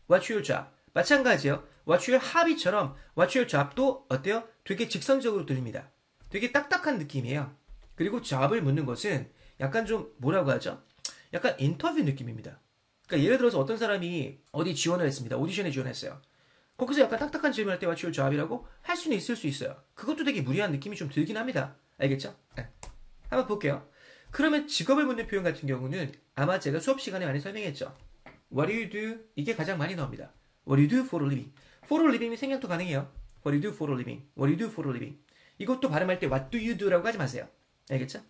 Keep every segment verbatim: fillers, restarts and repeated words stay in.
What's your job? 마찬가지요. What's your hobby처럼 What's your job도 어때요? 되게 직선적으로 들립니다. 되게 딱딱한 느낌이에요. 그리고 job을 묻는 것은 약간 좀 뭐라고 하죠? 약간 인터뷰 느낌입니다. 그러니까 예를 들어서 어떤 사람이 어디 지원을 했습니다. 오디션에 지원했어요. 거기서 약간 딱딱한 질문할 때 What's your job이라고 할 수는 있을 수 있어요. 그것도 되게 무리한 느낌이 좀 들긴 합니다. 알겠죠? 네. 한번 볼게요. 그러면 직업을 묻는 표현 같은 경우는 아마 제가 수업 시간에 많이 설명했죠. What do you do? 이게 가장 많이 나옵니다. What do you do for a living? For a living이 생략도 가능해요. What do you do for a living? What do you do for a living? 이것도 발음할 때 What do you do라고 하지 마세요. 알겠죠?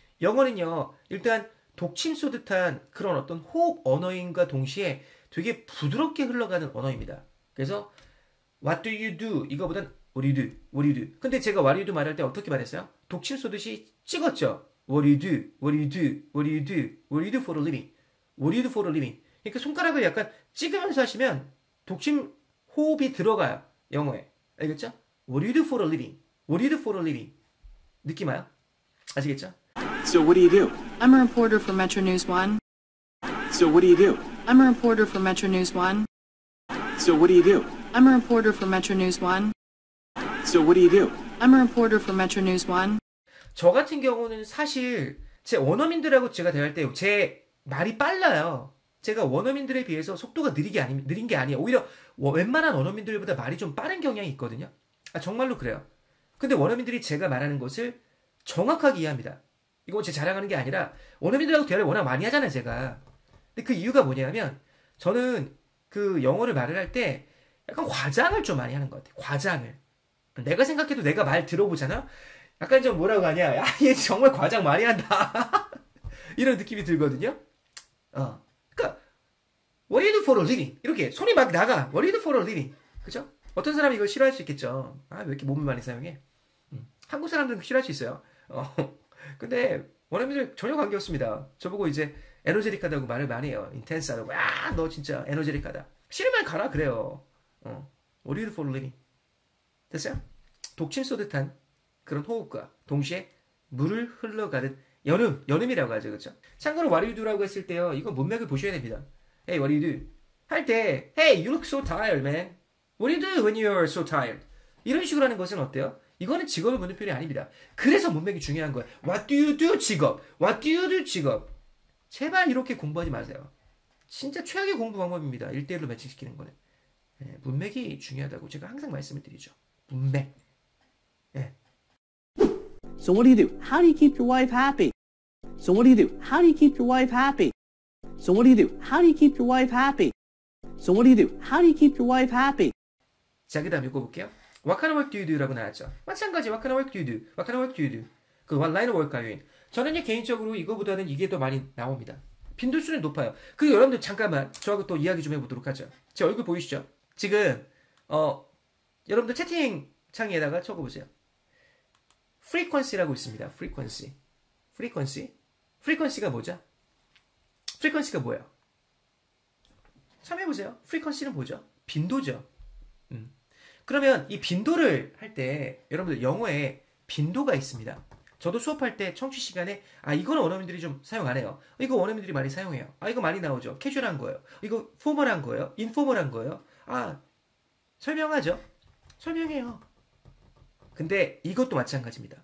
영어는요. 일단 독침 쏘듯한 그런 어떤 호흡 언어인과 동시에 되게 부드럽게 흘러가는 언어입니다. 그래서 What do you do? 이거보단 What do you do? What do you do? 근데 제가 What do you do 말할 때 어떻게 말했어요? 독침 쏘듯이 찍었죠. What do you do? What do you do? What do you do? What do you do for a living? What do you do for a living? 그러니까 손가락을 약간 찍으면서 하시면 독침 호흡이 들어가요. 영어에. 알겠죠? What do you do for a living? What do you do for a living? 느낌 와요? 아시겠죠? So what do you do? I'm a reporter for Metro News one. So what do you do? I'm a reporter for Metro News one. So what do you do? I'm a reporter for Metro News one. So what do you do? I'm a reporter for Metro News one. 저 같은 경우는 사실 제 원어민들하고 제가 대할 때 제 말이 빨라요. 제가 원어민들에 비해서 속도가 느리게 아니, 느린 게 아니에요. 오히려 웬만한 원어민들보다 말이 좀 빠른 경향이 있거든요. 아, 정말로 그래요. 근데 원어민들이 제가 말하는 것을 정확하게 이해합니다. 이거 제 자랑하는 게 아니라 원어민들하고 대화를 워낙 많이 하잖아요, 제가. 근데 그 이유가 뭐냐면 저는 그 영어를 말을 할 때 약간 과장을 좀 많이 하는 것 같아요. 과장을. 내가 생각해도 내가 말 들어보잖아? 약간 좀 뭐라고 하냐. 야, 얘 정말 과장 많이 한다. 이런 느낌이 들거든요. 어. 그러니까 What do you do for a living? 이렇게 손이 막 나가. What do you do for a living? 그죠? 어떤 사람이 이걸 싫어할 수 있겠죠. 아, 왜 이렇게 몸을 많이 사용해? 음. 한국 사람들은 싫어할 수 있어요. 어. 근데 원어민들 전혀 관계없습니다. 저보고 이제 에너제틱하다고 말을 많이 해요. 인텐스하다고. 야, 너 진짜 에너제틱하다. 싫으면 가라 그래요. 어. What do you do for a living? 됐어요? 독침 쏘듯한 그런 호흡과 동시에 물을 흘러가듯 연음, 연음이라고 하죠. 그렇죠? 참고로 what do you do라고 했을 때요. 이거 문맥을 보셔야 됩니다. Hey, what do you do? 할 때 Hey, you look so tired, man. What do you do when you're so tired? 이런 식으로 하는 것은 어때요? 이거는 직업을 묻는 표현이 아닙니다. 그래서 문맥이 중요한 거예요. What do you do? 직업. What do you do? 직업. 제발 이렇게 공부하지 마세요. 진짜 최악의 공부 방법입니다. 일 대일로 매칭시키는 거는. 네, 문맥이 중요하다고 제가 항상 말씀을 드리죠. 문맥. 네. So what do you do? How do you keep your wife happy? So what do you do? How do you keep your wife happy? So what do you do? How do you keep your wife happy? So what do you do? How do you keep your wife happy? 자, 그 다음 읽어볼게요. What kind of work do you do? 라고 나왔죠. 마찬가지 What kind of work do you do? What kind of work do you do? 그 what line of work가요? 저는 개인적으로 이거보다는 이게 더 많이 나옵니다. 빈도수는 높아요. 그 여러분들 잠깐만 저하고 또 이야기 좀 해보도록 하죠. 제 얼굴 보이시죠? 지금 어 여러분들 채팅창에다가 적어보세요. frequency라고 있습니다. frequency. frequency. frequency가 뭐죠? frequency가 뭐예요? 참여해보세요. frequency는 뭐죠? 빈도죠. 음. 그러면 이 빈도를 할 때 여러분들 영어에 빈도가 있습니다. 저도 수업할 때 청취 시간에 아 이거는 원어민들이 좀 사용 안 해요. 이거 원어민들이 많이 사용해요. 아 이거 많이 나오죠. 캐주얼한 거예요. 이거 포멀한 거예요. 인포멀한 거예요. 아 설명하죠. 설명해요. 근데 이것도 마찬가지입니다.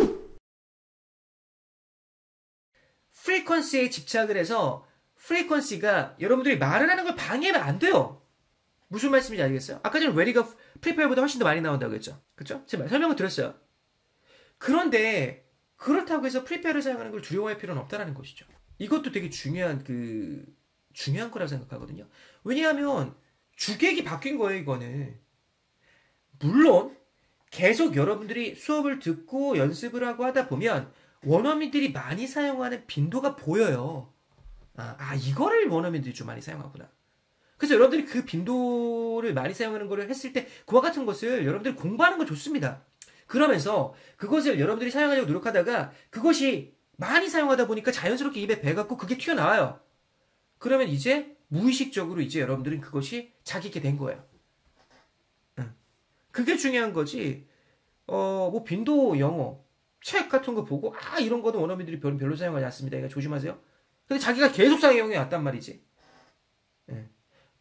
프리퀀시에 집착을 해서 프리퀀시가 여러분들이 말을 하는 걸 방해하면 안 돼요. 무슨 말씀인지 알겠어요? 아까 전에 ready가 prepare보다 훨씬 더 많이 나온다고 했죠. 그렇죠? 제가 설명을 드렸어요. 그런데 그렇다고 해서 prepare를 사용하는 걸 두려워할 필요는 없다는 것이죠. 이것도 되게 중요한 그 중요한 거라고 생각하거든요. 왜냐하면 주객이 바뀐 거예요, 이거는. 물론 계속 여러분들이 수업을 듣고 연습을 하고 하다 보면 원어민들이 많이 사용하는 빈도가 보여요. 아, 아 이거를 원어민들이 좀 많이 사용하구나. 그래서 여러분들이 그 빈도를 많이 사용하는 거를 했을 때 그와 같은 것을 여러분들이 공부하는 건 좋습니다. 그러면서 그것을 여러분들이 사용하려고 노력하다가 그것이 많이 사용하다 보니까 자연스럽게 입에 배갖고 그게 튀어나와요. 그러면 이제 무의식적으로 이제 여러분들은 그것이 자기 있게 된 거예요. 응. 그게 중요한 거지. 어, 뭐 빈도 영어 책 같은 거 보고 아 이런 거는 원어민들이 별로, 별로 사용하지 않습니다. 그러니까 조심하세요. 근데 자기가 계속 사용해 왔단 말이지. 예.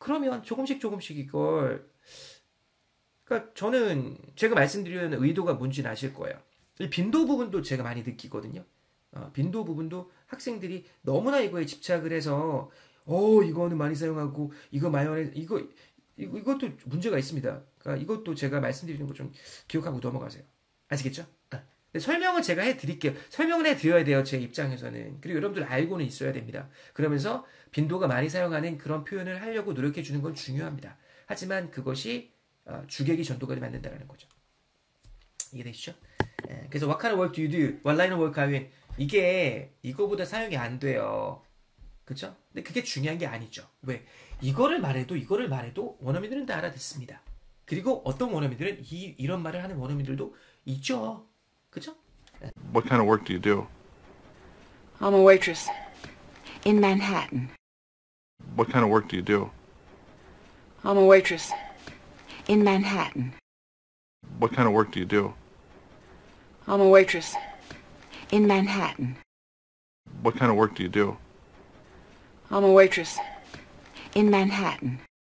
그러면 조금씩 조금씩 이걸 그러니까 저는 제가 말씀드리는 의도가 뭔지는 아실 거예요. 이 빈도 부분도 제가 많이 느끼거든요. 어, 빈도 부분도 학생들이 너무나 이거에 집착을 해서 어 이거는 많이 사용하고 이거 마요네즈 이거, 이거 이것도 문제가 있습니다. 그러니까 이것도 제가 말씀드리는 거 좀 기억하고 넘어가세요. 아시겠죠? 아, 설명을 제가 해드릴게요. 설명을 해드려야 돼요. 제 입장에서는. 그리고 여러분들 알고는 있어야 됩니다. 그러면서 빈도가 많이 사용하는 그런 표현을 하려고 노력해 주는 건 중요합니다. 하지만 그것이 어, 주객이 전도가 만든다는 거죠. 이해되시죠? 예, 그래서 what kind of work do you do? What line of work are you in? 이게 이거보다 사용이 안 돼요. 그쵸? 근데 그게 중요한 게 아니죠. 왜? 이거를 말해도 이거를 말해도 원어민들은 다 알아듣습니다. 그리고 어떤 원어민들은 이, 이런 말을 하는 원어민들도 있죠. 그쵸? What kind of work do you do? I'm a waitress. In Manhattan. What kind of work do you do? I'm a waitress. In Manhattan. What kind of work do you do? I'm a waitress. In Manhattan. What kind of work do you do? I'm a waitress. In Manhattan.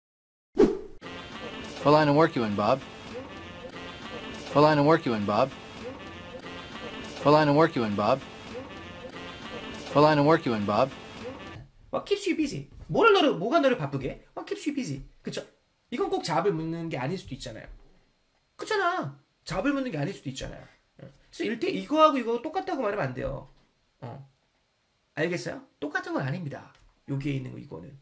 What line of work you in, Bob? What line of work you in, Bob? What line of work you in, Bob? What line of work you in, Bob? What keeps you busy? 뭐를 너를, 뭐가 너를 바쁘게 해? What keeps you busy? 그쵸? 이건 꼭 잡을 묻는 게 아닐 수도 있잖아요. 그렇잖아. 잡을 묻는 게 아닐 수도 있잖아요. 그래서 일대 이거하고 이거 똑같다고 말하면 안 돼요. 어. 알겠어요? 똑같은 건 아닙니다. 여기에 있는 거 이거는.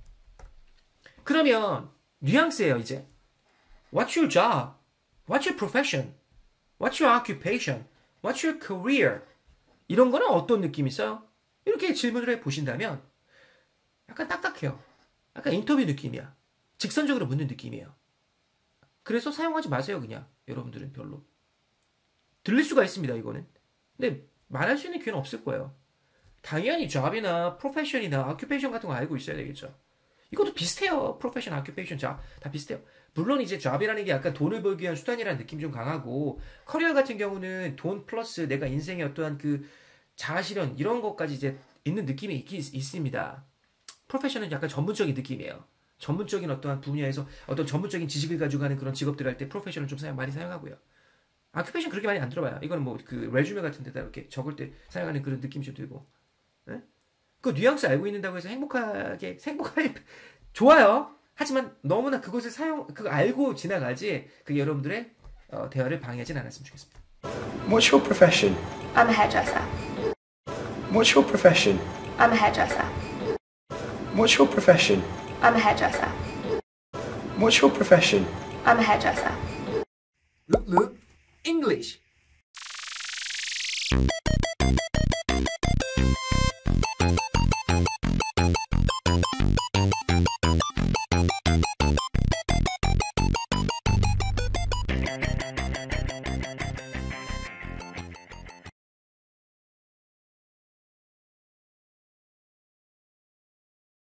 그러면 뉘앙스예요 이제. What's your job? What's your profession? What's your occupation? What's your career? 이런 거는 어떤 느낌이 있어요? 이렇게 질문을 해 보신다면 약간 딱딱해요. 약간 인터뷰 느낌이야. 직선적으로 묻는 느낌이에요. 그래서 사용하지 마세요 그냥. 여러분들은 별로. 들릴 수가 있습니다 이거는. 근데 말할 수 있는 기회는 없을 거예요. 당연히 job이나 profession이나 occupation 같은 거 알고 있어야 되겠죠. 이것도 비슷해요. profession, occupation, job 다 비슷해요. 물론 이제 job이라는 게 약간 돈을 벌기 위한 수단이라는 느낌이 좀 강하고 커리어 같은 경우는 돈 플러스 내가 인생의 어떠한 그 자아실현 이런 것까지 이제 있는 느낌이 있, 있습니다. profession은 약간 전문적인 느낌이에요. 전문적인 어떠한 분야에서 어떤 전문적인 지식을 가지고 가는 그런 직업들 할 때 프로페셔널 좀 사용, 많이 사용하고요. 아큐페이션 그렇게 많이 안 들어봐요. 이거는 뭐 그 레주메 같은 데다 이렇게 적을 때 사용하는 그런 느낌이 좀 들고. 네? 그 뉘앙스 알고 있는다고 해서 행복하게 행복하게 좋아요. 하지만 너무나 그것을 사용 그거 알고 지나가지 그게 여러분들의 어, 대화를 방해하진 않았으면 좋겠습니다. What's your profession? I'm a hairdresser. What's your profession? I'm a hairdresser. What's your profession? I'm a hairdresser. What's your profession? I'm a hairdresser. Look, look, English.